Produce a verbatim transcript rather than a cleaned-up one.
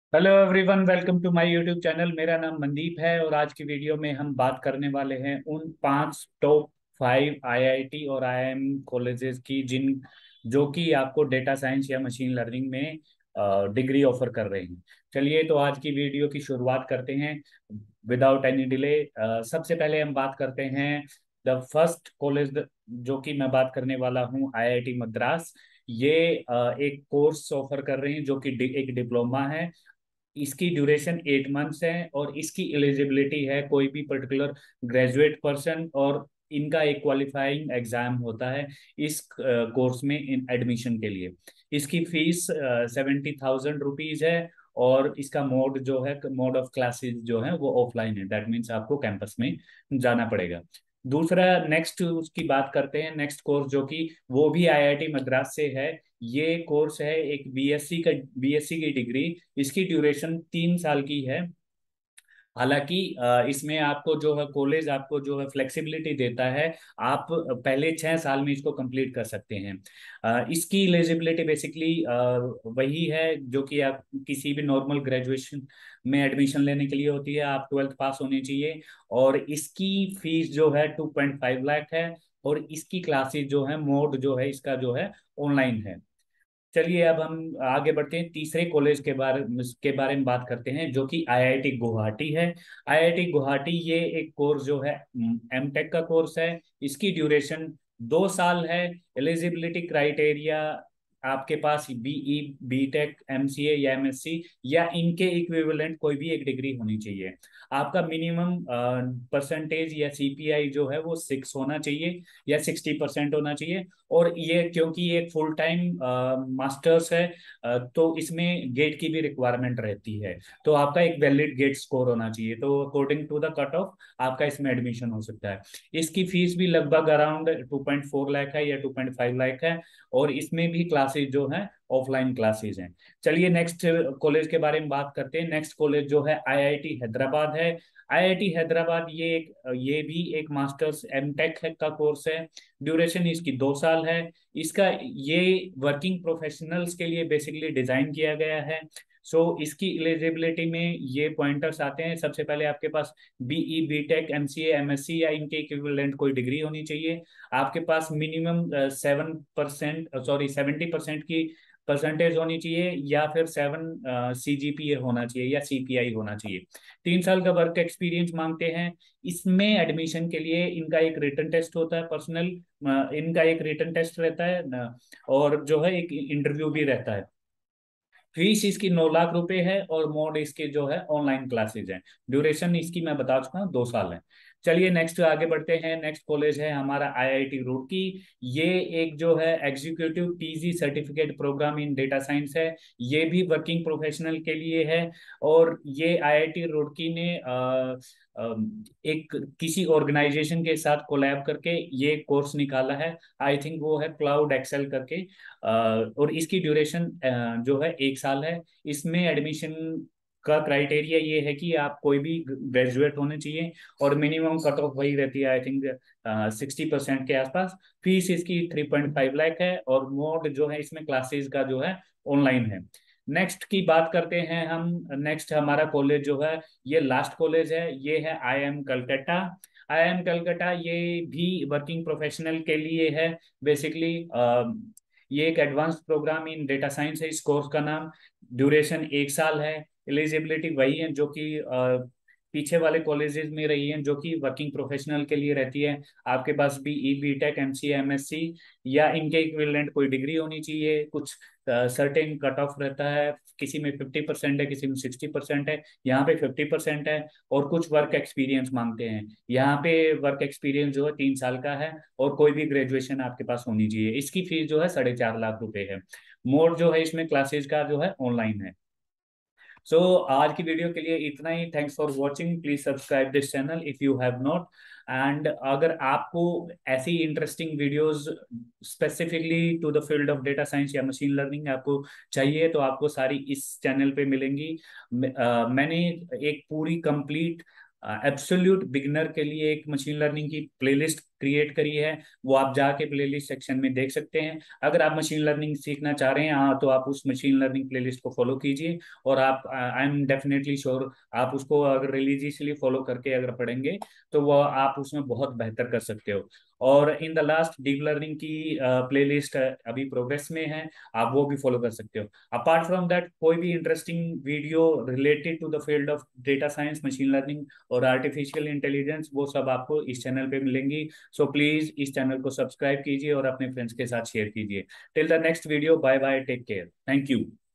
Hello everyone, welcome to my YouTube channel. मेरा नाम मनदीप है और आज की वीडियो में हम बात करने वाले हैं उन पांच टॉप फाइव आईआईटी और आईआईएम कॉलेजेस की जिन जो कि आपको डेटा साइंस या मशीन लर्निंग में डिग्री ऑफर कर रहे हैं। चलिए तो आज की वीडियो की शुरुआत करते हैं विदाउट एनी डिले। सबसे पहले हम बात करते हैं द फर्स्ट कॉलेज जो कि मैं बात करने वाला हूँ, आईआईटी मद्रास। ये अ, एक कोर्स ऑफर कर रहे हैं जो कि डि- एक डिप्लोमा है। इसकी ड्यूरेशन एट मंथ्स है और इसकी एलिजिबिलिटी है कोई भी पर्टिकुलर ग्रेजुएट पर्सन, और इनका एक क्वालिफाइंग एग्जाम होता है इस कोर्स में इन एडमिशन के लिए। इसकी फीस सेवेंटी थाउजेंड रुपीज है और इसका मोड जो है, मोड ऑफ क्लासेस जो है वो ऑफलाइन है। दैट मीन्स आपको कैंपस में जाना पड़ेगा। दूसरा, नेक्स्ट उसकी बात करते हैं, नेक्स्ट कोर्स जो कि वो भी आईआईटी मद्रास से है। ये कोर्स है एक बीएससी का, बीएससी की डिग्री। इसकी ड्यूरेशन तीन साल की है। हालांकि अ, इसमें आपको जो है कॉलेज आपको जो है फ्लेक्सिबिलिटी देता है। आप पहले छह साल में इसको कंप्लीट कर सकते हैं। अ, इसकी एलिजिबिलिटी बेसिकली वही है जो कि आप किसी भी नॉर्मल ग्रेजुएशन में एडमिशन लेने के लिए होती है। आप ट्वेल्थ पास होने चाहिए। और इसकी फीस जो है टू पॉइंट फाइव लाख है। और इसकी क्लासेस जो है, मोड जो है इसका जो है ऑनलाइन है। चलिए अब हम आगे बढ़ते हैं, तीसरे कॉलेज के बारे के बारे में बात करते हैं जो कि आईआईटी गुवाहाटी है। आईआईटी गुवाहाटी ये एक कोर्स जो है एमटेक का कोर्स है। इसकी ड्यूरेशन दो साल है। एलिजिबिलिटी क्राइटेरिया, आपके पास बीई, बीटेक, एमसीए या एमएससी या इनके इक्विवेलेंट कोई भी एक डिग्री होनी चाहिए। आपका मिनिमम परसेंटेज या सीपीआई जो है वो सिक्स होना चाहिए या सिक्सटी परसेंट होना चाहिए। और ये क्योंकि ये एक फुल टाइम मास्टर्स है, अ, तो इसमें गेट की भी रिक्वायरमेंट रहती है। तो आपका एक वैलिड गेट स्कोर होना चाहिए, तो according to the cut off आपका इसमें एडमिशन हो सकता है। इसकी फीस भी लगभग around two point four lakh है या टू पॉइंट फाइव लाख है। और इसमें भी क्लासेस जो है ऑफलाइन क्लासेस हैं। चलिए नेक्स्ट कॉलेज के बारे में बात करते हैं। नेक्स्ट कॉलेज जो है आईआईटी हैदराबाद है। आईआईटी हैदराबाद ये एक ये भी एक मास्टर्स एमटेक का कोर्स है। ड्यूरेशन इसकी दो साल है। इसका ये वर्किंग प्रोफेशनल्स के लिए बेसिकली डिजाइन किया गया है। सो so, इसकी एलिजिबिलिटी में ये पॉइंटर्स आते हैं। सबसे पहले आपके पास बीई, बीटेक, एमसीए, एमएससी या इनके इक्विवेलेंट कोई डिग्री होनी चाहिए। आपके पास minimum seven percent sorry seventy percent की परसेंटेज होनी चाहिए, या फिर सेवन सीजीपीए होना चाहिए या सीपीआई होना चाहिए। तीन साल का वर्क एक्सपीरियंस मांगते हैं। इसमें एडमिशन के लिए इनका एक रिटन टेस्ट होता है, पर्सनल इनका एक रिटन टेस्ट रहता है न, और जो है एक इंटरव्यू भी रहता है। फीस इसकी नौ लाख रुपए है और मोड इसके जो है ऑनलाइन क्लासेज हैं। ड्यूरेशन इसकी मैं बता चुका हूँ, दो साल है। चलिए नेक्स्ट आगे बढ़ते हैं। नेक्स्ट कॉलेज है हमारा आईआईटी रुड़की। ये एक जो है executive PG certificate program in data science है। ये भी वर्किंग प्रोफेशनल के लिए है। और ये आईआईटी रुड़की ने अ, अ, एक किसी ऑर्गेनाइजेशन के साथ कोलैब करके ये कोर्स निकाला है। आई थिंक वो है क्लाउड एक्सेल करके। अ, और इसकी ड्यूरेशन जो है एक साल है। इसमें एडमिशन का क्राइटेरिया ये है कि आप कोई भी ग्रेजुएट होने चाहिए। और मिनिमम कट ऑफ वही रहती है, आई थिंक सिक्सटी परसेंट के आसपास। फीस इसकी थ्री पॉइंट फाइव लाख है और मोड जो है इसमें क्लासेस का जो है ऑनलाइन है। नेक्स्ट की बात करते हैं हम। नेक्स्ट हमारा कॉलेज जो है, ये लास्ट कॉलेज है, ये है I M Calcutta. I M Calcutta ये भी वर्किंग प्रोफेशनल के लिए है बेसिकली। ये एक advance program in data science है इस कोर्स का नाम। ड्यूरेशन एक साल है। एलिजिबिलिटी वही है जो कि अ, पीछे वाले कॉलेजेस में रही है, जो कि वर्किंग प्रोफेशनल के लिए रहती है। आपके पास भी ई बीटेक, एमसीए, एमएससी या इनके इक्विवेलेंट कोई डिग्री होनी चाहिए। कुछ सर्टेन कट ऑफ रहता है, किसी में फिफ्टी परसेंट है, किसी में सिक्सटी परसेंट है, यहाँ पे फिफ्टी परसेंट है। और कुछ वर्क एक्सपीरियंस मांगते हैं। यहाँ पे वर्क एक्सपीरियंस जो है तीन साल का है। और कोई भी ग्रेजुएशन आपके पास होनी चाहिए। इसकी फीस जो है साढ़े चार लाख रुपए है। मोड जो है इसमें क्लासेज का जो है ऑनलाइन है। सो so, आज की वीडियो के लिए इतना ही। Thanks for watching. Please subscribe this channel if you have not. And अगर आपको ऐसी interesting videos specifically to the field of data science या मशीन लर्निंग आपको चाहिए, तो आपको सारी इस चैनल पे मिलेंगी। मैं- अ, मैंने एक पूरी कंप्लीट एब्सोल्यूट बिगिनर के लिए एक मशीन लर्निंग की प्लेलिस्ट क्रिएट करी है, वो आप जाके प्लेलिस्ट सेक्शन में देख सकते हैं। अगर आप मशीन लर्निंग सीखना चाह रहे हैं हाँ, तो आप उस मशीन लर्निंग प्लेलिस्ट को फॉलो कीजिए, और आप आई एम डेफिनेटली श्योर आप उसको अगर रिलीजियसली फॉलो करके अगर पढ़ेंगे तो वो आप उसमें बहुत बेहतर कर सकते हो। और in the last deep learning की प्लेलिस्ट अभी प्रोग्रेस में है, आप वो भी फॉलो कर सकते हो। अपार्ट फ्रॉम दैट कोई भी interesting video related to the field of data science, machine learning और आर्टिफिशियल इंटेलिजेंस, वो सब आपको इस चैनल पे मिलेंगी। सो प्लीज इस चैनल को सब्सक्राइब कीजिए और अपने फ्रेंड्स के साथ शेयर कीजिए। Till the next video, bye bye, take care, thank you.